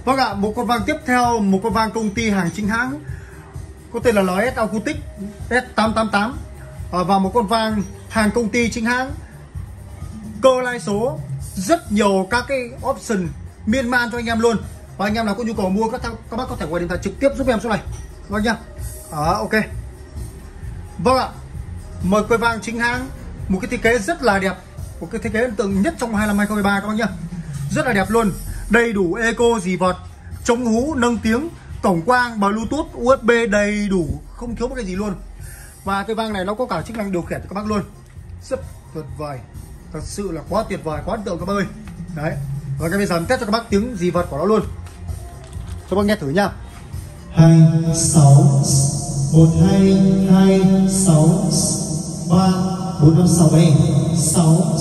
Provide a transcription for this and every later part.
Vâng ạ, một con vang tiếp theo, một con vang công ty hàng chính hãng có tên là LS Acoustic S888 và một con vang hàng công ty chính hãng, cơ lai số, rất nhiều các cái option miên man cho anh em luôn. Và anh em nào có nhu cầu mua các bác có thể gọi điện thoại trực tiếp giúp em số này. Vâng nhá. Ok. Vâng ạ, một con vang chính hãng, một cái thiết kế rất là đẹp, một cái thiết kế ấn tượng nhất trong 2023 các bác nhá. Rất là đẹp luôn, đầy đủ eco dì vọt, chống hú, nâng tiếng, cổng quang, Bluetooth, USB đầy đủ, không thiếu một cái gì luôn. Và cái vang này nó có cả chức năng điều khiển cho các bác luôn, rất tuyệt vời, thật sự là quá tuyệt vời, quá ấn tượng các bác ơi. Đấy, và cái bây giờ test cho các bác tiếng dì vọt của nó luôn, cho bác nghe thử nha. 26 1226 3 4 5 6 7 6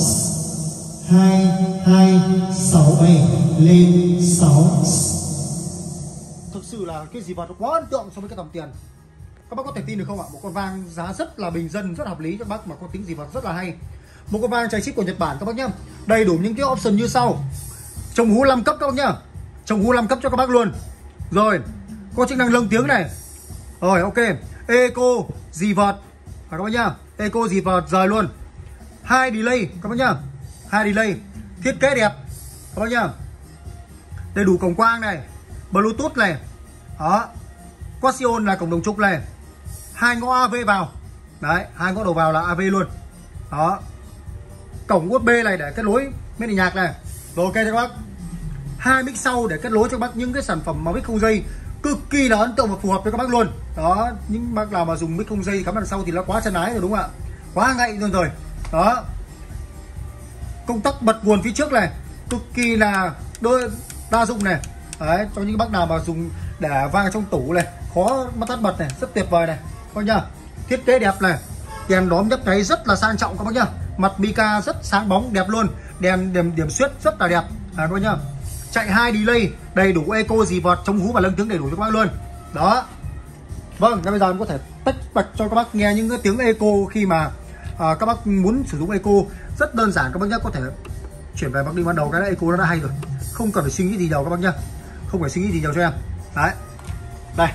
2267 lên 6. Thực sự là cái dì vọt nó quá ấn tượng so với cái tầm tiền. Các bác có thể tin được không ạ? Một con vang giá rất là bình dân, rất hợp lý cho các bác mà có tiếng dì vọt rất là hay. Một con vang chạy chip của Nhật Bản các bác nhá. Đầy đủ những cái option như sau. Chống hú 5 cấp các bác nhá. Chống hú 5 cấp cho các bác luôn. Rồi, có chức năng lâng tiếng này. Rồi, ok. Eco dì vọt các bác nhá. Eco dì vọt rời luôn. 2 delay các bác nhá. 2 delay. Thiết kế đẹp các bác nhá. Đầy đủ cổng quang này, Bluetooth này. Đó. Quasion là cổng đồng trục này. 2 ngõ AV vào. Đấy, 2 ngõ đầu vào là AV luôn. Đó. Cổng USB này để kết nối với nhạc này. Rồi ok cho các bác. 2 mic sau để kết nối cho các bác những cái sản phẩm mà mic không dây cực kỳ là ấn tượng và phù hợp với các bác luôn. Đó, những bác nào mà dùng mic không dây cắm đằng sau thì nó quá chân ái rồi đúng không ạ? Quá ngậy luôn rồi. Đó. Công tắc bật nguồn phía trước này, cực kỳ là đa dụng này. Đấy, cho những bác nào mà dùng để vang trong tủ này, khó bắt tắt bật này, rất tuyệt vời này. Các bác nhá. Thiết kế đẹp này. Đèn đóm nhấp nháy rất là sang trọng các bác nhá. Mặt mica rất sáng bóng đẹp luôn. Đèn điểm xuyết rất là đẹp. Các bác nhá. Chạy 2 delay, đầy đủ eco dì vọt, chống hú và lâng tiếng đầy đủ cho các bác luôn. Đó. Vâng, bây giờ em có thể tách bật cho các bác nghe những cái tiếng eco khi mà các bác muốn sử dụng eco. Rất đơn giản các bác nhá, có thể chuyển về mặc định ban đầu cái eco nó đã hay rồi. Không cần phải suy nghĩ gì nhiều các bác nhá. Không phải suy nghĩ gì nhiều cho em. Đấy. Đây.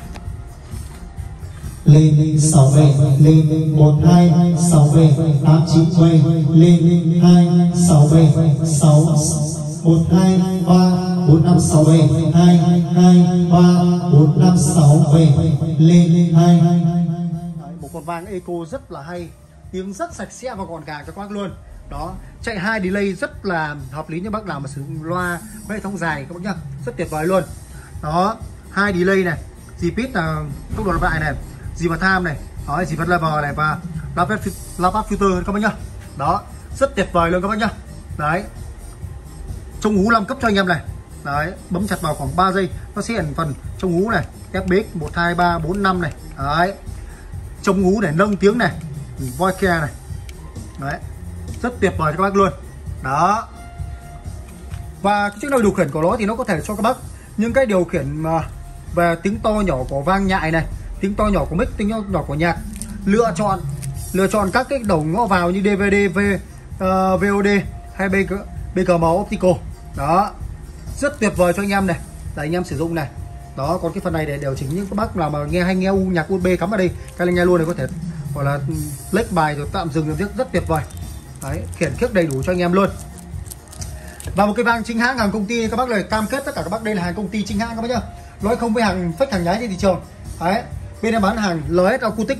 Lên 6 7 lên 1 2 6 7 8 9 7 lên 2 6 7 6 1 2 3 4 5 6 7 2 2 3 4 5 6 7 lên 2. Một con vang eco rất là hay, tiếng rất sạch sẽ và gọn gàng cho các bác luôn. Đó, chạy 2 delay rất là hợp lý cho bác nào mà sử dụng loa với hệ thống dài các bác nhá, rất tuyệt vời luôn. Đó, 2 delay này, dì pit là tốc độ lặp lại này, dì vào tham này, đó, dì vật level này và lapad filter các bác nhá. Đó, rất tuyệt vời luôn các bác nhá. Đấy, chống hú 5 cấp cho anh em này. Đấy, bấm chặt vào khoảng 3 giây nó sẽ hiện phần chống hú này, FBX 1 2 3 4 5 này. Đấy, chống hú để nâng tiếng này, voice care này. Đấy, rất tuyệt vời cho các bác luôn. Đó. Và cái chức năng điều khiển của nó thì nó có thể cho các bác những cái điều khiển mà về tiếng to nhỏ của vang nhại này, tiếng to nhỏ của mic, tiếng nhỏ của nhạc. Lựa chọn các cái đầu ngõ vào như DVD, VOD hay BKM Optical. Đó, rất tuyệt vời cho anh em này, để anh em sử dụng này. Đó, còn cái phần này để điều chỉnh những các bác nào mà nghe hay nghe nhạc USB cắm vào đây, cái này nghe luôn này, có thể gọi là lách bài rồi tạm dừng được, rất tuyệt vời. Đấy, khiển khiếc đầy đủ cho anh em luôn. Và một cái vang chính hãng hàng công ty, các bác lời cam kết tất cả các bác đây là hàng công ty chính hãng các bác nhá, nói không với hàng fake, hàng nhái trên thị trường. Đấy, bên em bán hàng LS Acoustic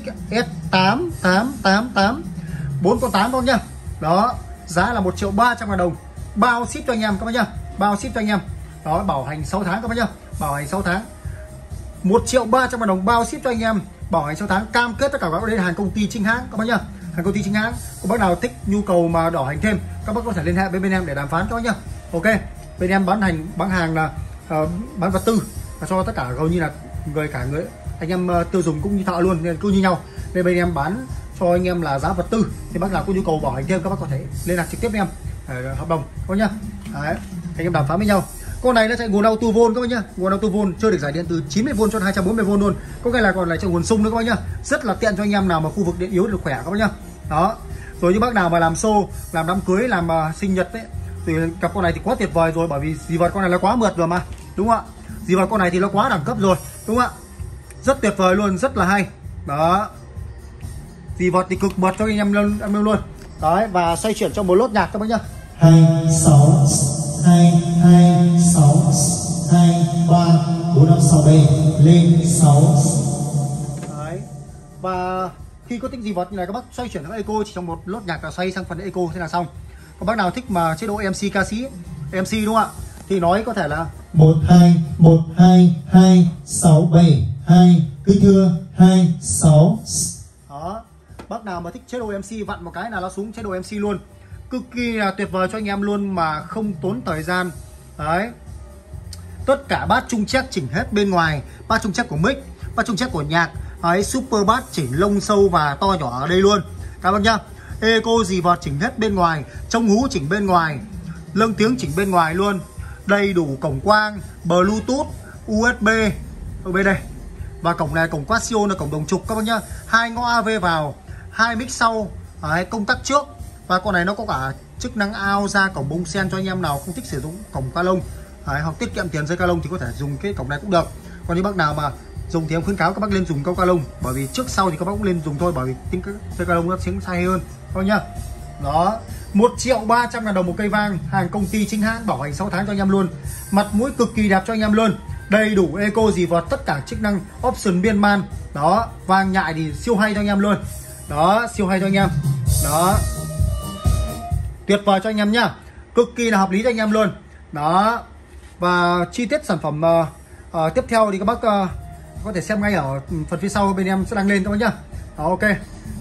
S8888 4 con 8 con nhá. Đó, giá là 1.300.000 đồng, bao ship cho anh em các bác nhá, bao ship cho anh em. Đó, bảo hành 6 tháng các bác nhá, bảo hành 6 tháng, 1.300.000 đồng bao ship cho anh em, bảo hành 6 tháng, cam kết tất cả các bác đây là hàng công ty chính hãng các bác nhá, hàng công ty chính hãng. Có bác nào thích nhu cầu mà đỏ hành thêm, các bác có thể liên hệ với bên em để đàm phán cho nhá. Ok, bên em bán hàng là bán vật tư cho tất cả hầu như là người anh em tiêu dùng cũng như thợ luôn, nên cứ như nhau. Nên bên em bán cho anh em là giá vật tư, thì bác nào có nhu cầu bảo hành thêm các bác có thể liên lạc trực tiếp với em hợp đồng thôi nhá. Đấy, anh em đàm phán với nhau. Con này nó chạy nguồn auto volt các bác nhá, nguồn auto volt chơi được giải điện từ 90V cho 240V luôn. Có cái là còn lại chạy nguồn sung nữa các bác nhá, rất là tiện cho anh em nào mà khu vực điện yếu được khỏe các bác nhá. Đó, rồi như bác nào mà làm show, làm đám cưới, làm sinh nhật ấy, thì cặp con này thì quá tuyệt vời rồi, bởi vì dì vật con này là quá mượt rồi mà, đúng không ạ? Dì vọt con này thì nó quá đẳng cấp rồi, đúng không ạ? Rất tuyệt vời luôn, rất là hay. Đó, dì vọt thì cực mượt cho anh em luôn. Đấy, và xoay chuyển trong một lốt nhạc các bác nhá. 2 6 2 2 6 2 3 4 5 6 7 lên 6. Đấy. Và khi có tính dì vọt như này các bác xoay chuyển sang eco, chỉ trong một lốt nhạc là xoay sang phần eco thế là xong. Các bác nào thích mà chế độ MC ca sĩ, MC đúng không ạ? Thì nói có thể là 1 2 1 2 2 6 7 2 cứ thưa 2 6. đó. Bác nào mà thích chế độ MC vặn một cái là nó xuống chế độ MC luôn. Cực kỳ là tuyệt vời cho anh em luôn mà không tốn thời gian. Đấy. Tất cả bát trung check chỉnh hết bên ngoài, bát trung check của mic, bát trung check của nhạc. Đấy, super bass chỉnh lông sâu và to nhỏ ở đây luôn các bác nhá. Eco dì vọt chỉnh hết bên ngoài, trông hú chỉnh bên ngoài, lâng tiếng chỉnh bên ngoài luôn. Đầy đủ cổng quang, Bluetooth, USB ở bên đây. Và cổng này cổng Casio là cổng đồng trục các bác nhá. 2 ngõ AV vào, 2 mic sau, công tắc trước. Và con này nó có cả chức năng out ra cổng bông sen cho anh em nào không thích sử dụng cổng ca lông, hoặc tiết kiệm tiền dây ca lông thì có thể dùng cái cổng này cũng được. Còn những bác nào mà dùng thì em khuyến cáo các bác lên dùng câu ca lông, bởi vì trước sau thì các bác cũng lên dùng thôi, bởi vì tính dây ca lông nó tiếng sai hơn thôi nhá. Đó, 1.300.000 đồng một cây vang, hàng công ty chính hãng, bảo hành 6 tháng cho anh em luôn. Mặt mũi cực kỳ đẹp cho anh em luôn. Đầy đủ eco dì vọt, tất cả chức năng option biên man. Đó, vang nhại thì siêu hay cho anh em luôn. Đó, siêu hay cho anh em. Đó, tuyệt vời cho anh em nhá, cực kỳ là hợp lý cho anh em luôn. Đó, và chi tiết sản phẩm tiếp theo thì các bác có thể xem ngay ở phần phía sau bên em sẽ đăng lên các bác nhá. Đó, ok.